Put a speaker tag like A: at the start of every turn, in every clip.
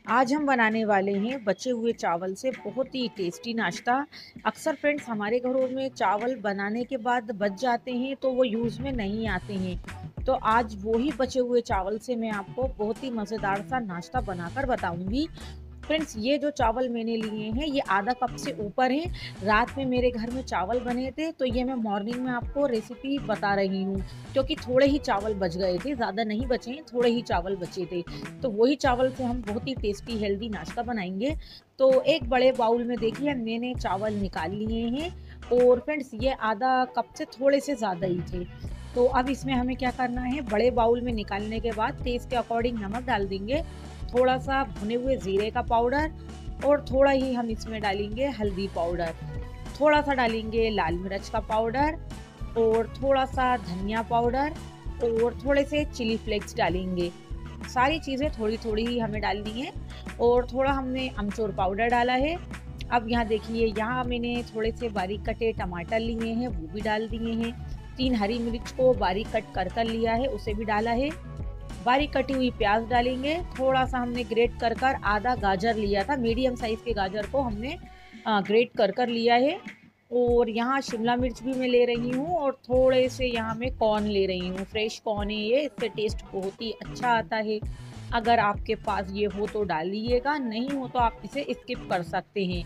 A: आज हम बनाने वाले हैं बचे हुए चावल से बहुत ही टेस्टी नाश्ता। अक्सर फ्रेंड्स हमारे घरों में चावल बनाने के बाद बच जाते हैं तो वो यूज़ में नहीं आते हैं। तो आज वो ही बचे हुए चावल से मैं आपको बहुत ही मज़ेदार सा नाश्ता बनाकर बताऊंगी। फ्रेंड्स ये जो चावल मैंने लिए हैं ये आधा कप से ऊपर हैं। रात में मेरे घर में चावल बने थे तो ये मैं मॉर्निंग में आपको रेसिपी बता रही हूँ, क्योंकि थोड़े ही चावल बच गए थे, ज़्यादा नहीं बचे हैं, थोड़े ही चावल बचे थे। तो वही चावल से हम बहुत ही टेस्टी हेल्दी नाश्ता बनाएंगे। तो एक बड़े बाउल में देखिए मैंने चावल निकाल लिए हैं और फ्रेंड्स ये आधा कप से थोड़े से ज़्यादा ही थे। तो अब इसमें हमें क्या करना है, बड़े बाउल में निकालने के बाद टेस्ट के अकॉर्डिंग नमक डाल देंगे, थोड़ा सा भुने हुए ज़ीरे का पाउडर और थोड़ा ही हम इसमें डालेंगे हल्दी पाउडर, थोड़ा सा डालेंगे लाल मिर्च का पाउडर और थोड़ा सा धनिया पाउडर और थोड़े से चिली फ्लेक्स डालेंगे। सारी चीज़ें थोड़ी थोड़ी ही हमें डालनी है और थोड़ा हमने अमचूर पाउडर डाला है। अब यहाँ देखिए, यहाँ मैंने थोड़े से बारीक कटे टमाटर लिए हैं, वो भी डाल दिए हैं। 3 हरी मिर्च को बारीक कट कर लिया है, उसे भी डाला है। बारीक कटी हुई प्याज डालेंगे। थोड़ा सा हमने ग्रेट कर आधा गाजर लिया था, मीडियम साइज़ के गाजर को हमने ग्रेट कर लिया है। और यहाँ शिमला मिर्च भी मैं ले रही हूँ और थोड़े से यहाँ मैं कॉर्न ले रही हूँ, फ्रेश कॉर्न है ये, इससे टेस्ट बहुत ही अच्छा आता है। अगर आपके पास ये हो तो डालिएगा, नहीं हो तो आप इसे स्किप कर सकते हैं।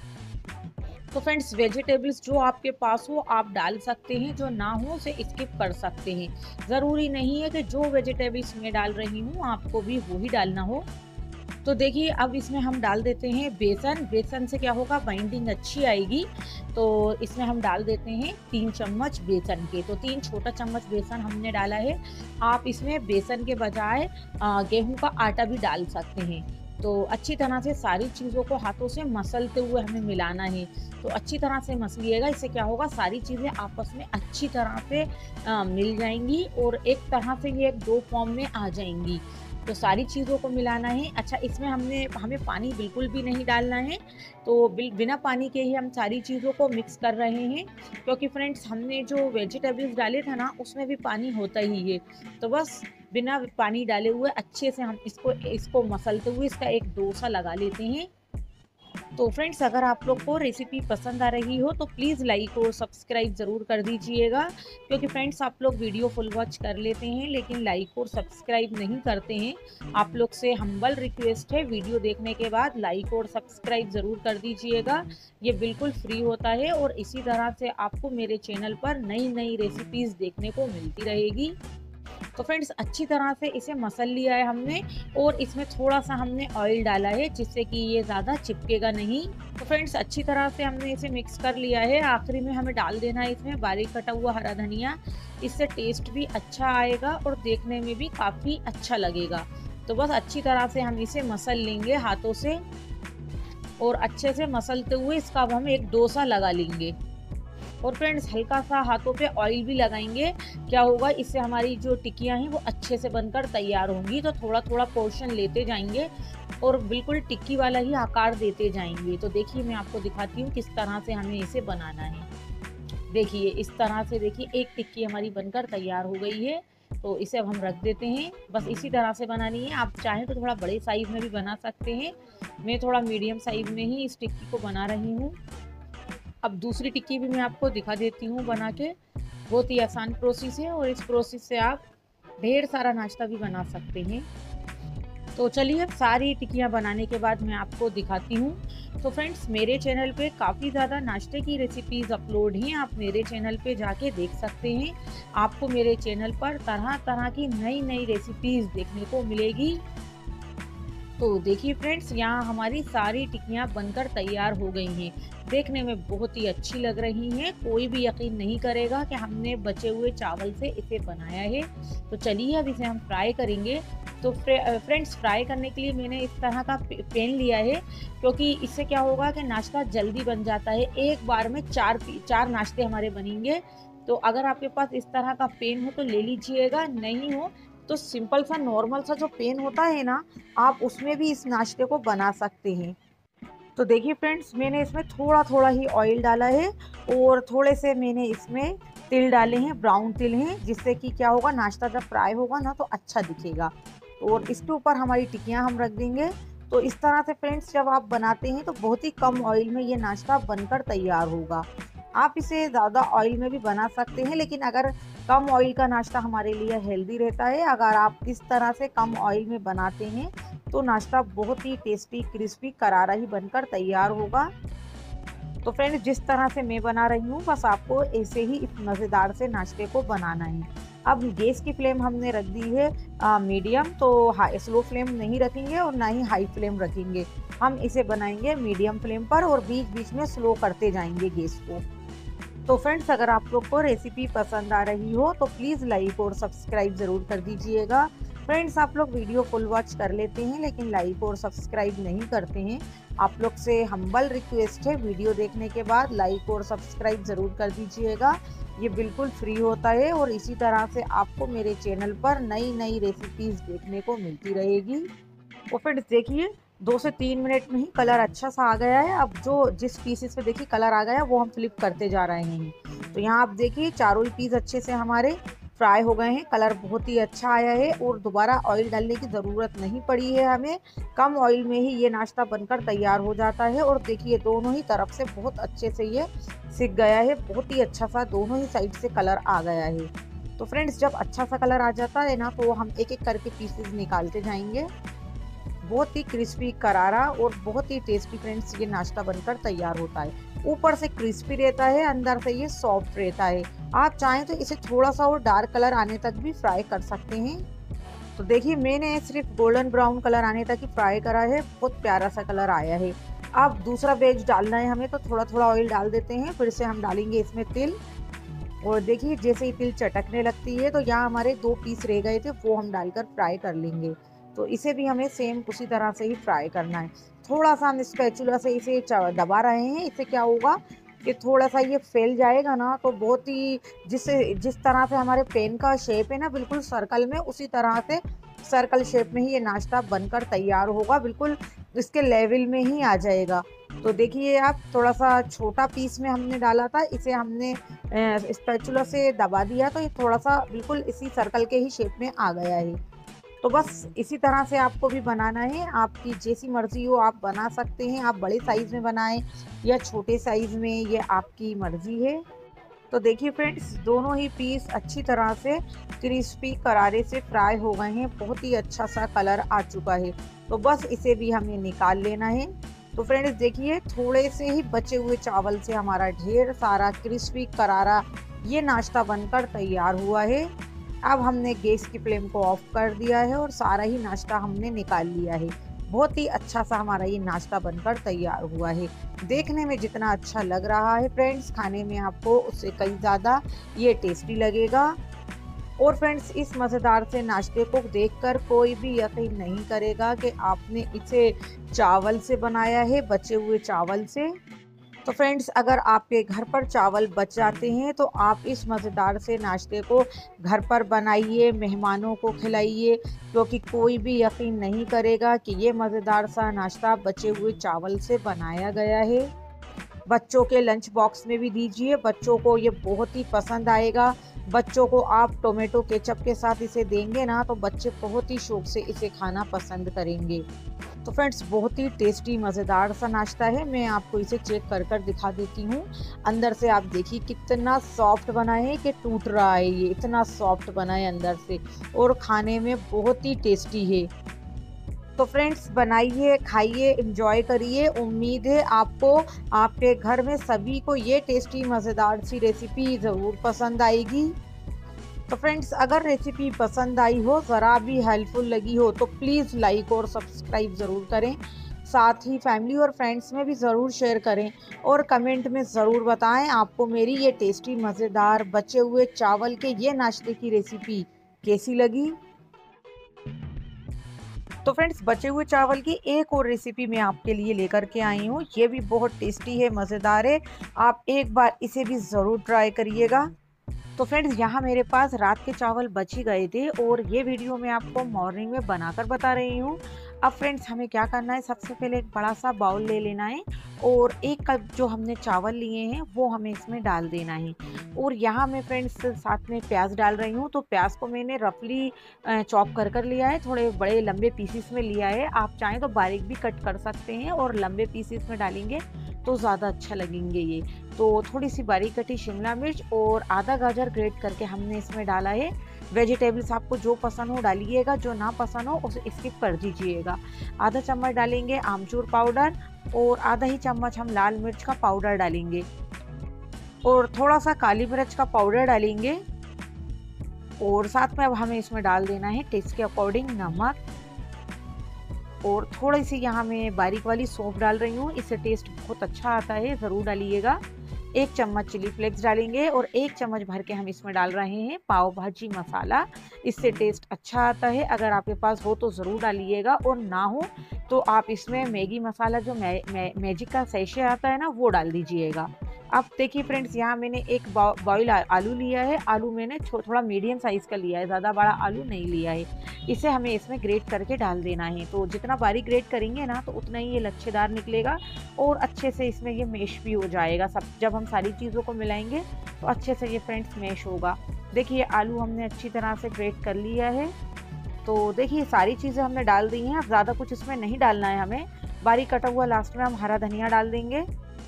A: तो फ्रेंड्स वेजिटेबल्स जो आपके पास हो आप डाल सकते हैं, जो ना हो उसे स्किप कर सकते हैं। ज़रूरी नहीं है कि जो वेजिटेबल्स मैं डाल रही हूँ आपको भी वो ही डालना हो। तो देखिए अब इसमें हम डाल देते हैं बेसन। बेसन से क्या होगा, बाइंडिंग अच्छी आएगी। तो इसमें हम डाल देते हैं 3 चम्मच बेसन के। तो 3 छोटा चम्मच बेसन हमने डाला है। आप इसमें बेसन के बजाय गेहूं का आटा भी डाल सकते हैं। तो अच्छी तरह से सारी चीज़ों को हाथों से मसलते हुए हमें मिलाना है। तो अच्छी तरह से मसलिएगा, इससे क्या होगा, सारी चीज़ें आपस में अच्छी तरह से मिल जाएंगी और एक तरह से ये एक डो फॉर्म में आ जाएंगी। तो सारी चीज़ों को मिलाना है। अच्छा, इसमें हमें पानी बिल्कुल भी नहीं डालना है। तो बिना पानी के ही हम सारी चीज़ों को मिक्स कर रहे हैं, क्योंकि फ्रेंड्स हमने जो वेजिटेबल्स डाले थे ना उसमें भी पानी होता ही है। तो बस बिना पानी डाले हुए अच्छे से हम इसको इसको मसलते हुए इसका एक डोसा लगा लेते हैं। तो फ्रेंड्स अगर आप लोग को रेसिपी पसंद आ रही हो तो प्लीज़ लाइक और सब्सक्राइब ज़रूर कर दीजिएगा, क्योंकि फ्रेंड्स आप लोग वीडियो फुल वॉच कर लेते हैं लेकिन लाइक और सब्सक्राइब नहीं करते हैं। आप लोग से हम्बल रिक्वेस्ट है, वीडियो देखने के बाद लाइक और सब्सक्राइब ज़रूर कर दीजिएगा। ये बिल्कुल फ्री होता है और इसी तरह से आपको मेरे चैनल पर नई नई रेसिपीज़ देखने को मिलती रहेगी। तो फ्रेंड्स अच्छी तरह से इसे मसल लिया है हमने और इसमें थोड़ा सा हमने ऑयल डाला है जिससे कि ये ज़्यादा चिपकेगा नहीं। तो फ्रेंड्स अच्छी तरह से हमने इसे मिक्स कर लिया है। आखिरी में हमें डाल देना है इसमें बारीक कटा हुआ हरा धनिया, इससे टेस्ट भी अच्छा आएगा और देखने में भी काफ़ी अच्छा लगेगा। तो बस अच्छी तरह से हम इसे मसल लेंगे हाथों से और अच्छे से मसलते हुए इसका अब हम एक डोसा लगा लेंगे। और फ्रेंड्स हल्का सा हाथों पे ऑयल भी लगाएंगे। क्या होगा, इससे हमारी जो टिक्कियाँ हैं वो अच्छे से बनकर तैयार होंगी। तो थोड़ा थोड़ा पोर्शन लेते जाएंगे और बिल्कुल टिक्की वाला ही आकार देते जाएंगे। तो देखिए मैं आपको दिखाती हूँ किस तरह से हमें इसे बनाना है। देखिए इस तरह से, देखिए एक टिक्की हमारी बनकर तैयार हो गई है। तो इसे अब हम रख देते हैं। बस इसी तरह से बनानी है, आप चाहें तो थोड़ा बड़े साइज़ में भी बना सकते हैं। मैं थोड़ा मीडियम साइज़ में ही इस टिक्की को बना रही हूँ। अब दूसरी टिक्की भी मैं आपको दिखा देती हूँ बना के। बहुत ही आसान प्रोसेस है और इस प्रोसेस से आप ढेर सारा नाश्ता भी बना सकते हैं। तो चलिए सारी टिक्कियाँ बनाने के बाद मैं आपको दिखाती हूँ। तो फ्रेंड्स मेरे चैनल पे काफ़ी ज़्यादा नाश्ते की रेसिपीज़ अपलोड हैं, आप मेरे चैनल पे जाके देख सकते हैं। आपको मेरे चैनल पर तरह तरह की नई नई रेसिपीज़ देखने को मिलेगी। तो देखिए फ्रेंड्स यहाँ हमारी सारी टिक्कियाँ बनकर तैयार हो गई हैं। देखने में बहुत ही अच्छी लग रही हैं। कोई भी यकीन नहीं करेगा कि हमने बचे हुए चावल से इसे बनाया है। तो चलिए अब इसे हम फ्राई करेंगे। तो फ्रेंड्स फ्राई करने के लिए मैंने इस तरह का पैन लिया है, क्योंकि इससे क्या होगा कि नाश्ता जल्दी बन जाता है। एक बार में चार नाश्ते हमारे बनेंगे। तो अगर आपके पास इस तरह का पैन हो तो ले लीजिएगा, नहीं हो तो सिंपल सा नॉर्मल सा जो पैन होता है ना, आप उसमें भी इस नाश्ते को बना सकते हैं। तो देखिए फ्रेंड्स मैंने इसमें थोड़ा थोड़ा ही ऑयल डाला है और थोड़े से मैंने इसमें तिल डाले हैं, ब्राउन तिल हैं, जिससे कि क्या होगा, नाश्ता जब फ्राई होगा ना तो अच्छा दिखेगा। और इसके ऊपर हमारी टिक्कियाँ हम रख देंगे। तो इस तरह से फ्रेंड्स जब आप बनाते हैं तो बहुत ही कम ऑयल में ये नाश्ता बनकर तैयार होगा। आप इसे ज़्यादा ऑयल में भी बना सकते हैं, लेकिन अगर कम ऑयल का नाश्ता हमारे लिए हेल्दी रहता है। अगर आप इस तरह से कम ऑयल में बनाते हैं तो नाश्ता बहुत ही टेस्टी, क्रिस्पी, करारा ही बनकर तैयार होगा। तो फ्रेंड्स जिस तरह से मैं बना रही हूँ बस आपको ऐसे ही इस मज़ेदार से नाश्ते को बनाना है। अब गैस की फ्लेम हमने रख दी है मीडियम, तो हाई स्लो फ्लेम नहीं रखेंगे और ना ही हाई फ्लेम रखेंगे। हम इसे बनाएंगे मीडियम फ्लेम पर और बीच बीच में स्लो करते जाएंगे गैस को। तो फ्रेंड्स अगर आप लोग को रेसिपी पसंद आ रही हो तो प्लीज़ लाइक और सब्सक्राइब ज़रूर कर दीजिएगा। फ्रेंड्स आप लोग वीडियो फुल वॉच कर लेते हैं लेकिन लाइक और सब्सक्राइब नहीं करते हैं। आप लोग से हम्बल रिक्वेस्ट है, वीडियो देखने के बाद लाइक और सब्सक्राइब ज़रूर कर दीजिएगा। ये बिल्कुल फ्री होता है और इसी तरह से आपको मेरे चैनल पर नई नई रेसिपीज़ देखने को मिलती रहेगी। और फ्रेंड्स देखिए 2 से 3 मिनट में ही कलर अच्छा सा आ गया है। अब जो जिस पीसेस पे देखिए कलर आ गया है वो हम फ्लिप करते जा रहे हैं। तो यहाँ आप देखिए चारों ही पीस अच्छे से हमारे फ्राई हो गए हैं, कलर बहुत ही अच्छा आया है और दोबारा ऑयल डालने की ज़रूरत नहीं पड़ी है हमें। कम ऑयल में ही ये नाश्ता बनकर तैयार हो जाता है। और देखिए दोनों ही तरफ से बहुत अच्छे से ये सिक गया है, बहुत ही अच्छा सा दोनों ही साइड से कलर आ गया है। तो फ्रेंड्स जब अच्छा सा कलर आ जाता है ना तो हम एक एक करके पीसेस निकालते जाएंगे। बहुत ही क्रिस्पी, करारा और बहुत ही टेस्टी फ्रेंड्स ये नाश्ता बनकर तैयार होता है। ऊपर से क्रिस्पी रहता है, अंदर से ये सॉफ्ट रहता है। आप चाहें तो इसे थोड़ा सा और डार्क कलर आने तक भी फ्राई कर सकते हैं। तो देखिए मैंने सिर्फ गोल्डन ब्राउन कलर आने तक ही फ्राई करा है, बहुत प्यारा सा कलर आया है। अब दूसरा वेज डालना है हमें तो थोड़ा थोड़ा ऑयल डाल देते हैं। फिर से हम डालेंगे इसमें तिल। और देखिए जैसे ही तिल चटकने लगती है तो यहाँ हमारे 2 पीस रह गए थे, वो हम डालकर फ्राई कर लेंगे। तो इसे भी हमें सेम उसी तरह से ही फ्राई करना है। थोड़ा सा हम स्पैचुला से इसे दबा रहे हैं, इससे क्या होगा कि थोड़ा सा ये फैल जाएगा ना तो बहुत ही जिस तरह से हमारे पेन का शेप है ना बिल्कुल सर्कल में, उसी तरह से सर्कल शेप में ही ये नाश्ता बनकर तैयार होगा, बिल्कुल इसके लेवल में ही आ जाएगा। तो देखिए आप थोड़ा सा छोटा पीस में हमने डाला था, इसे हमने स्पैचुला से दबा दिया तो ये थोड़ा सा बिल्कुल इसी सर्कल के ही शेप में आ गया है। तो बस इसी तरह से आपको भी बनाना है, आपकी जैसी मर्ज़ी हो आप बना सकते हैं। आप बड़े साइज़ में बनाएं या छोटे साइज़ में, ये आपकी मर्ज़ी है। तो देखिए फ्रेंड्स दोनों ही पीस अच्छी तरह से क्रिस्पी करारे से फ्राई हो गए हैं, बहुत ही अच्छा सा कलर आ चुका है। तो बस इसे भी हमें निकाल लेना है। तो फ्रेंड्स देखिए थोड़े से ही बचे हुए चावल से हमारा ढेर सारा क्रिस्पी करारा ये नाश्ता बनकर तैयार हुआ है। अब हमने गैस की फ्लेम को ऑफ कर दिया है और सारा ही नाश्ता हमने निकाल लिया है। बहुत ही अच्छा सा हमारा ये नाश्ता बनकर तैयार हुआ है। देखने में जितना अच्छा लग रहा है फ्रेंड्स, खाने में आपको उससे कई ज़्यादा ये टेस्टी लगेगा। और फ्रेंड्स इस मज़ेदार से नाश्ते को देखकर कोई भी यकीन नहीं करेगा कि आपने इसे चावल से बनाया है, बचे हुए चावल से। तो फ्रेंड्स अगर आपके घर पर चावल बच जाते हैं तो आप इस मज़ेदार से नाश्ते को घर पर बनाइए, मेहमानों को खिलाइए, क्योंकि कोई भी यकीन नहीं करेगा कि ये मज़ेदार सा नाश्ता बचे हुए चावल से बनाया गया है। बच्चों के लंच बॉक्स में भी दीजिए, बच्चों को ये बहुत ही पसंद आएगा। बच्चों को आप टोमेटो केचप के साथ इसे देंगे ना तो बच्चे बहुत ही शौक से इसे खाना पसंद करेंगे। तो फ्रेंड्स बहुत ही टेस्टी मज़ेदार सा नाश्ता है। मैं आपको इसे चेक कर कर दिखा देती हूँ। अंदर से आप देखिए कितना सॉफ्ट बना है कि टूट रहा है, ये इतना सॉफ्ट बना है अंदर से और खाने में बहुत ही टेस्टी है। तो फ्रेंड्स बनाइए, खाइए, एंजॉय करिए। उम्मीद है आपको आपके घर में सभी को ये टेस्टी मज़ेदार सी रेसिपी ज़रूर पसंद आएगी। तो फ्रेंड्स अगर रेसिपी पसंद आई हो, ज़रा भी हेल्पफुल लगी हो तो प्लीज़ लाइक और सब्सक्राइब ज़रूर करें। साथ ही फैमिली और फ्रेंड्स में भी ज़रूर शेयर करें और कमेंट में ज़रूर बताएं आपको मेरी ये टेस्टी मज़ेदार बचे हुए चावल के ये नाश्ते की रेसिपी कैसी लगी। तो फ्रेंड्स बचे हुए चावल की एक और रेसिपी मैं आपके लिए लेकर के आई हूँ। ये भी बहुत टेस्टी है, मज़ेदार है। आप एक बार इसे भी ज़रूर ट्राई करिएगा। तो फ्रेंड्स यहाँ मेरे पास रात के चावल बच ही गए थे और ये वीडियो मैं आपको मॉर्निंग में बनाकर बता रही हूँ। अब फ्रेंड्स हमें क्या करना है, सबसे पहले एक बड़ा सा बाउल ले लेना है और 1 कप जो हमने चावल लिए हैं वो हमें इसमें डाल देना है। और यहाँ मैं फ्रेंड्स साथ में प्याज डाल रही हूँ। तो प्याज को मैंने रफली चॉप कर लिया है, थोड़े बड़े लंबे पीसीस में लिया है। आप चाहें तो बारीक भी कट कर सकते हैं और लंबे पीसीस में डालेंगे तो ज़्यादा अच्छा लगेंगे ये। तो थोड़ी सी बारीक कटी शिमला मिर्च और आधा गाजर ग्रेट करके हमने इसमें डाला है। वेजिटेबल्स आपको जो पसंद हो डालिएगा, जो ना पसंद हो उसे स्किप कर दीजिएगा। आधा चम्मच डालेंगे आमचूर पाउडर और आधा ही चम्मच हम लाल मिर्च का पाउडर डालेंगे और थोड़ा सा काली मिर्च का पाउडर डालेंगे। और साथ में अब हमें इसमें डाल देना है टेस्ट के अकॉर्डिंग नमक और थोड़ी सी यहाँ मैं बारीक वाली सौंफ डाल रही हूँ, इससे टेस्ट बहुत अच्छा आता है, ज़रूर डालिएगा। 1 चम्मच चिली फ्लेक्स डालेंगे और 1 चम्मच भर के हम इसमें डाल रहे हैं पाव भाजी मसाला, इससे टेस्ट अच्छा आता है। अगर आपके पास हो तो ज़रूर डालिएगा और ना हो तो आप इसमें मैगी मसाला जो मैजिक का सैशे आता है ना, वो डाल दीजिएगा। अब देखिए फ्रेंड्स, यहाँ मैंने एक बॉयल आलू लिया है। आलू मैंने थोड़ा मीडियम साइज़ का लिया है, ज़्यादा बड़ा आलू नहीं लिया है। इसे हमें इसमें ग्रेट करके डाल देना है। तो जितना बारीक ग्रेट करेंगे ना तो उतना ही ये लच्छेदार निकलेगा और अच्छे से इसमें ये मैश भी हो जाएगा। सब जब हम सारी चीज़ों को मिलाएंगे तो अच्छे से ये फ्रेंड्स मैश होगा। देखिए आलू हमने अच्छी तरह से ग्रेट कर लिया है। तो देखिए सारी चीज़ें हमने डाल दी हैं। अब ज़्यादा कुछ इसमें नहीं डालना है हमें। बारीक कटा हुआ लास्ट में हम हरा धनिया डाल देंगे,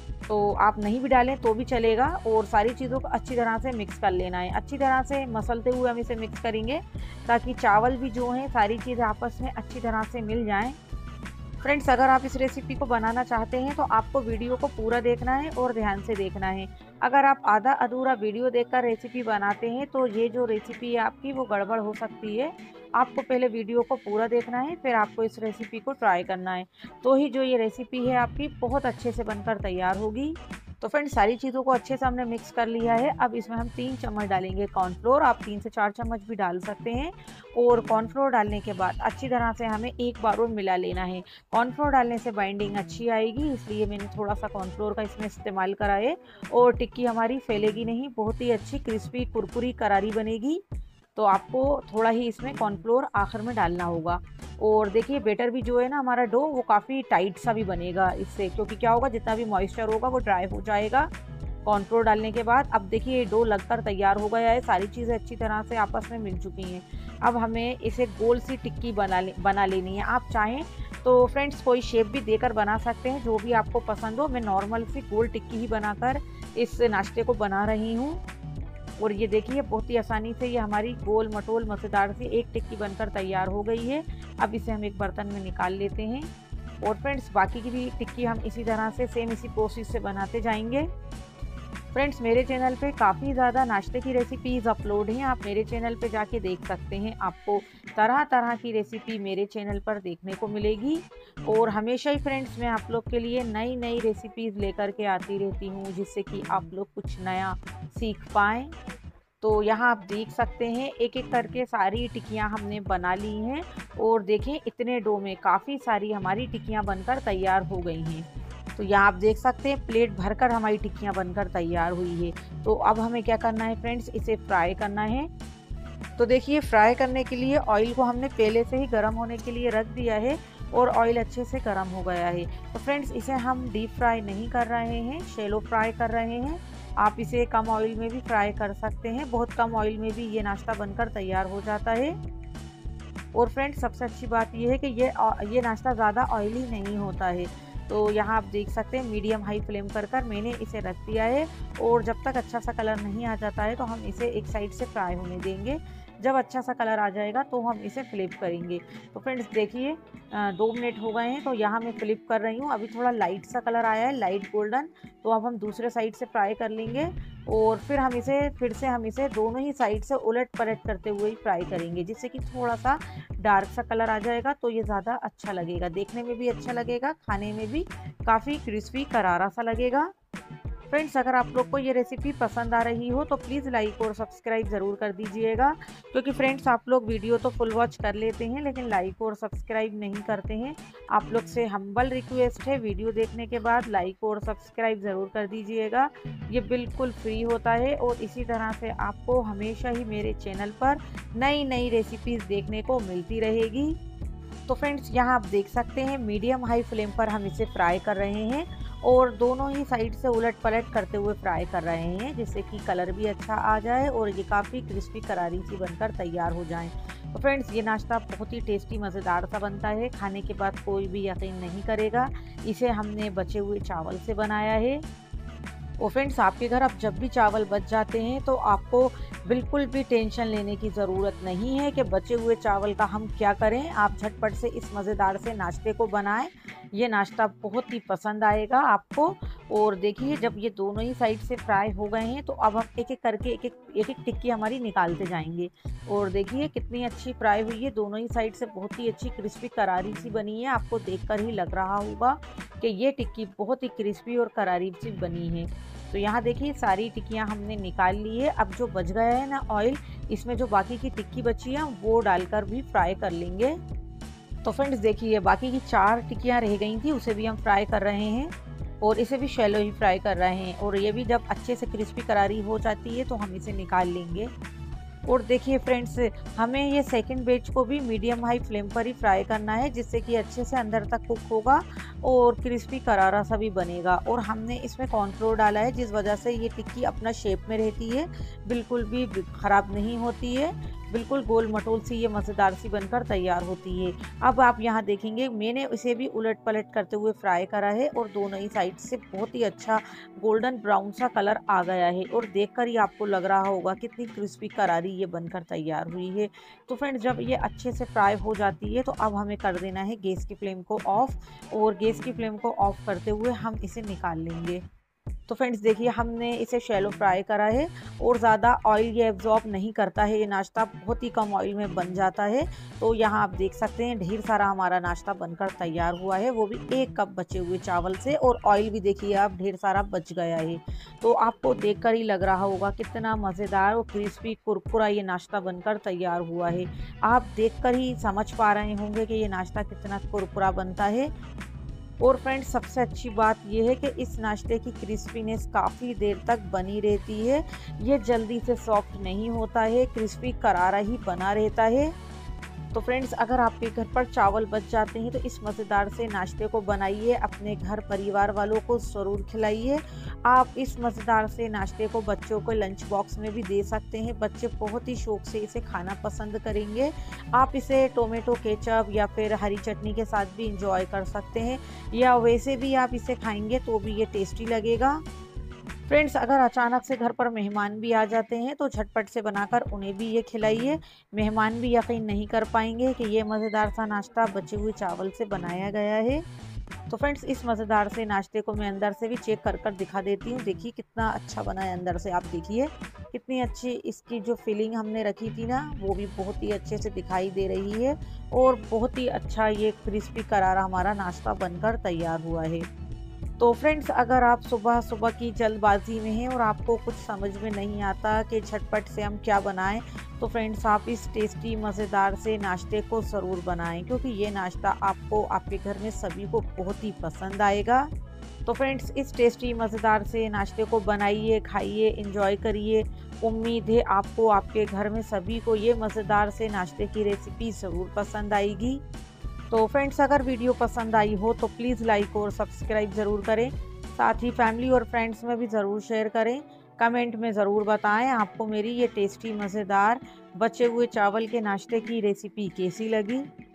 A: तो आप नहीं भी डालें तो भी चलेगा। और सारी चीज़ों को अच्छी तरह से मिक्स कर लेना है। अच्छी तरह से मसलते हुए हम इसे मिक्स करेंगे ताकि चावल भी जो हैं सारी चीज़ें आपस में अच्छी तरह से मिल जाएं। फ्रेंड्स, अगर आप इस रेसिपी को बनाना चाहते हैं तो आपको वीडियो को पूरा देखना है और ध्यान से देखना है। अगर आप आधा अधूरा वीडियो देखकर रेसिपी बनाते हैं तो ये जो रेसिपी है आपकी वो गड़बड़ हो सकती है। आपको पहले वीडियो को पूरा देखना है, फिर आपको इस रेसिपी को ट्राई करना है, तो ही जो ये रेसिपी है आपकी बहुत अच्छे से बनकर तैयार होगी। तो फ्रेंड्स, सारी चीज़ों को अच्छे से हमने मिक्स कर लिया है। अब इसमें हम 3 चम्मच डालेंगे कॉर्नफ्लोर, आप 3 से 4 चम्मच भी डाल सकते हैं। और कॉर्नफ्लोर डालने के बाद अच्छी तरह से हमें एक बार और मिला लेना है। कॉर्नफ्लोर डालने से बाइंडिंग अच्छी आएगी, इसलिए मैंने थोड़ा सा कॉर्नफ्लोर का इसमें इस्तेमाल करा है। और टिक्की हमारी फैलेगी नहीं, बहुत ही अच्छी क्रिस्पी कुरकुरी करारी बनेगी। तो आपको थोड़ा ही इसमें कॉर्नफ्लोर आखिर में डालना होगा। और देखिए बैटर भी जो है ना हमारा डो, वो काफ़ी टाइट सा भी बनेगा इससे, क्योंकि क्या होगा जितना भी मॉइस्चर होगा वो ड्राई हो जाएगा कॉर्नफ्लोर डालने के बाद। अब देखिए डो लगकर तैयार हो गया है, सारी चीज़ें अच्छी तरह से आपस में मिल चुकी हैं। अब हमें इसे गोल सी टिक्की बना लेनी है। आप चाहें तो फ्रेंड्स कोई शेप भी देकर बना सकते हैं, जो भी आपको पसंद हो। मैं नॉर्मल सी गोल टिक्की ही बनाकर इस नाश्ते को बना रही हूँ। और ये देखिए बहुत ही आसानी से ये हमारी गोल मटोल मज़ेदार सी एक टिक्की बनकर तैयार हो गई है। अब इसे हम एक बर्तन में निकाल लेते हैं। और फ्रेंड्स, बाकी की भी टिक्की हम इसी तरह से सेम इसी प्रोसेस से बनाते जाएंगे। फ्रेंड्स, मेरे चैनल पे काफ़ी ज़्यादा नाश्ते की रेसिपीज़ अपलोड हैं, आप मेरे चैनल पे जाके देख सकते हैं। आपको तरह तरह की रेसिपी मेरे चैनल पर देखने को मिलेगी। और हमेशा ही फ्रेंड्स मैं आप लोग के लिए नई नई रेसिपीज़ लेकर के आती रहती हूँ, जिससे कि आप लोग कुछ नया सीख पाएँ। तो यहाँ आप देख सकते हैं एक एक करके सारी टिक्कियाँ हमने बना ली हैं। और देखें इतने डो में काफ़ी सारी हमारी टिक्कियाँ बनकर तैयार हो गई हैं। तो यहाँ आप देख सकते हैं प्लेट भरकर हमारी टिक्कियाँ बनकर तैयार हुई है। तो अब हमें क्या करना है फ्रेंड्स, इसे फ्राई करना है। तो देखिए फ्राई करने के लिए ऑयल को हमने पहले से ही गर्म होने के लिए रख दिया है और ऑयल अच्छे से गर्म हो गया है। तो फ्रेंड्स, इसे हम डीप फ्राई नहीं कर रहे हैं, शैलो फ्राई कर रहे हैं। आप इसे कम ऑयल में भी फ्राई कर सकते हैं, बहुत कम ऑयल में भी ये नाश्ता बनकर तैयार हो जाता है। और फ्रेंड्स, सबसे अच्छी बात ये है कि ये नाश्ता ज़्यादा ऑयली नहीं होता है। तो यहाँ आप देख सकते हैं मीडियम हाई फ्लेम कर मैंने इसे रख दिया है। और जब तक अच्छा सा कलर नहीं आ जाता है तो हम इसे एक साइड से फ्राई होने देंगे। जब अच्छा सा कलर आ जाएगा तो हम इसे फ्लिप करेंगे। तो फ्रेंड्स देखिए 2 मिनट हो गए हैं, तो यहाँ मैं फ्लिप कर रही हूँ। अभी थोड़ा लाइट सा कलर आया है, लाइट गोल्डन। तो अब हम दूसरे साइड से फ्राई कर लेंगे और फिर से हम इसे दोनों ही साइड से उलट पलट करते हुए ही फ्राई करेंगे, जिससे कि थोड़ा सा डार्क सा कलर आ जाएगा। तो ये ज़्यादा अच्छा लगेगा, देखने में भी अच्छा लगेगा, खाने में भी काफ़ी क्रिस्पी करारा सा लगेगा। फ्रेंड्स, अगर आप लोग को ये रेसिपी पसंद आ रही हो तो प्लीज़ लाइक और सब्सक्राइब ज़रूर कर दीजिएगा, क्योंकि फ्रेंड्स आप लोग वीडियो तो फुल वॉच कर लेते हैं लेकिन लाइक और सब्सक्राइब नहीं करते हैं। आप लोग से हम्बल रिक्वेस्ट है, वीडियो देखने के बाद लाइक और सब्सक्राइब ज़रूर कर दीजिएगा। ये बिल्कुल फ्री होता है और इसी तरह से आपको हमेशा ही मेरे चैनल पर नई नई रेसिपीज़ देखने को मिलती रहेगी। तो फ्रेंड्स, यहाँ आप देख सकते हैं मीडियम हाई फ्लेम पर हम इसे फ्राई कर रहे हैं। और दोनों ही साइड से उलट-पलट करते हुए फ्राई कर रहे हैं, जिससे कि कलर भी अच्छा आ जाए और ये काफ़ी क्रिस्पी करारी सी बनकर तैयार हो जाएँ। तो फ्रेंड्स ये नाश्ता बहुत ही टेस्टी मज़ेदार सा बनता है, खाने के बाद कोई भी यकीन नहीं करेगा। इसे हमने बचे हुए चावल से बनाया है। और फ्रेंड्स आपके घर अब जब भी चावल बच जाते हैं तो आपको बिल्कुल भी टेंशन लेने की ज़रूरत नहीं है कि बचे हुए चावल का हम क्या करें। आप झटपट से इस मज़ेदार से नाश्ते को बनाएं। ये नाश्ता बहुत ही पसंद आएगा आपको। और देखिए जब ये दोनों ही साइड से फ्राई हो गए हैं तो अब हम एक एक करके एक एक टिक्की हमारी निकालते जाएंगे। और देखिए कितनी अच्छी फ्राई हुई है, दोनों ही साइड से बहुत ही अच्छी क्रिस्पी करारी सी बनी है। आपको देखकर ही लग रहा होगा कि ये टिक्की बहुत ही क्रिस्पी और करारी सी बनी है। तो यहाँ देखिए सारी टिक्कियाँ हमने निकाल ली है। अब जो बच गया है ना ऑयल, इसमें जो बाकी की टिक्की बची है वो डालकर भी फ्राई कर लेंगे। तो फ्रेंड्स देखिए बाकी की 4 टिक्कियाँ रह गई थी, उसे भी हम फ्राई कर रहे हैं और इसे भी शैलो ही फ्राई कर रहे हैं। और ये भी जब अच्छे से क्रिस्पी करारी हो जाती है तो हम इसे निकाल लेंगे। और देखिए फ्रेंड्स हमें ये सेकंड बैच को भी मीडियम हाई फ्लेम पर ही फ्राई करना है, जिससे कि अच्छे से अंदर तक कुक होगा और क्रिस्पी करारा सा भी बनेगा। और हमने इसमें कॉर्नफ्लोर डाला है, जिस वजह से ये टिक्की अपना शेप में रहती है, बिल्कुल भी ख़राब नहीं होती है, बिल्कुल गोल मटोल सी ये मज़ेदार सी बनकर तैयार होती है। अब आप यहाँ देखेंगे मैंने इसे भी उलट पलट करते हुए फ्राई करा है और दोनों ही साइड से बहुत ही अच्छा गोल्डन ब्राउन सा कलर आ गया है। और देखकर ही आपको लग रहा होगा कितनी क्रिस्पी करारी ये बनकर तैयार हुई है। तो फ्रेंड्स जब ये अच्छे से फ्राई हो जाती है तो अब हमें कर देना है गैस की फ्लेम को ऑफ। और गैस की फ्लेम को ऑफ करते हुए हम इसे निकाल लेंगे। तो फ्रेंड्स देखिए हमने इसे शैलो फ्राई करा है और ज़्यादा ऑयल ये एब्जॉर्ब नहीं करता है, ये नाश्ता बहुत ही कम ऑयल में बन जाता है। तो यहाँ आप देख सकते हैं ढेर सारा हमारा नाश्ता बनकर तैयार हुआ है, वो भी 1 कप बचे हुए चावल से। और ऑयल भी देखिए आप ढेर सारा बच गया है। तो आपको देखकर ही लग रहा होगा कितना मज़ेदार और क्रिस्पी कुरकुरा ये नाश्ता बनकर तैयार हुआ है। आप देखकर ही समझ पा रहे होंगे कि ये नाश्ता कितना कुरकुरा बनता है। और फ्रेंड्स सबसे अच्छी बात यह है कि इस नाश्ते की क्रिस्पीनेस काफ़ी देर तक बनी रहती है, ये जल्दी से सॉफ्ट नहीं होता है, क्रिस्पी करारा ही बना रहता है। तो फ्रेंड्स अगर आपके घर पर चावल बच जाते हैं तो इस मज़ेदार से नाश्ते को बनाइए, अपने घर परिवार वालों को ज़रूर खिलाइए। आप इस मज़ेदार से नाश्ते को बच्चों को लंच बॉक्स में भी दे सकते हैं, बच्चे बहुत ही शौक से इसे खाना पसंद करेंगे। आप इसे टोमेटो केचप या फिर हरी चटनी के साथ भी इंजॉय कर सकते हैं, या वैसे भी आप इसे खाएंगे तो भी ये टेस्टी लगेगा। फ्रेंड्स अगर अचानक से घर पर मेहमान भी आ जाते हैं तो झटपट से बनाकर उन्हें भी ये खिलाइए। मेहमान भी यकीन नहीं कर पाएंगे कि ये मज़ेदार सा नाश्ता बचे हुए चावल से बनाया गया है। तो फ्रेंड्स इस मज़ेदार से नाश्ते को मैं अंदर से भी चेक कर कर दिखा देती हूँ। देखिए कितना अच्छा बना है अंदर से, आप देखिए कितनी अच्छी इसकी जो फिलिंग हमने रखी थी ना वो भी बहुत ही अच्छे से दिखाई दे रही है। और बहुत ही अच्छा ये क्रिस्पी करारा हमारा नाश्ता बनकर तैयार हुआ है। तो फ्रेंड्स अगर आप सुबह सुबह की जल्दबाजी में हैं और आपको कुछ समझ में नहीं आता कि झटपट से हम क्या बनाएं, तो फ्रेंड्स आप इस टेस्टी मज़ेदार से नाश्ते को ज़रूर बनाएं, क्योंकि ये नाश्ता आपको आपके घर में सभी को बहुत ही पसंद आएगा। तो फ्रेंड्स इस टेस्टी मज़ेदार से नाश्ते को बनाइए, खाइए, एंजॉय करिए। उम्मीद है आपको आपके घर में सभी को ये मज़ेदार से नाश्ते की रेसिपी ज़रूर पसंद आएगी। तो फ्रेंड्स अगर वीडियो पसंद आई हो तो प्लीज़ लाइक और सब्सक्राइब ज़रूर करें, साथ ही फैमिली और फ्रेंड्स में भी ज़रूर शेयर करें। कमेंट में ज़रूर बताएं आपको मेरी ये टेस्टी मज़ेदार बचे हुए चावल के नाश्ते की रेसिपी कैसी लगी।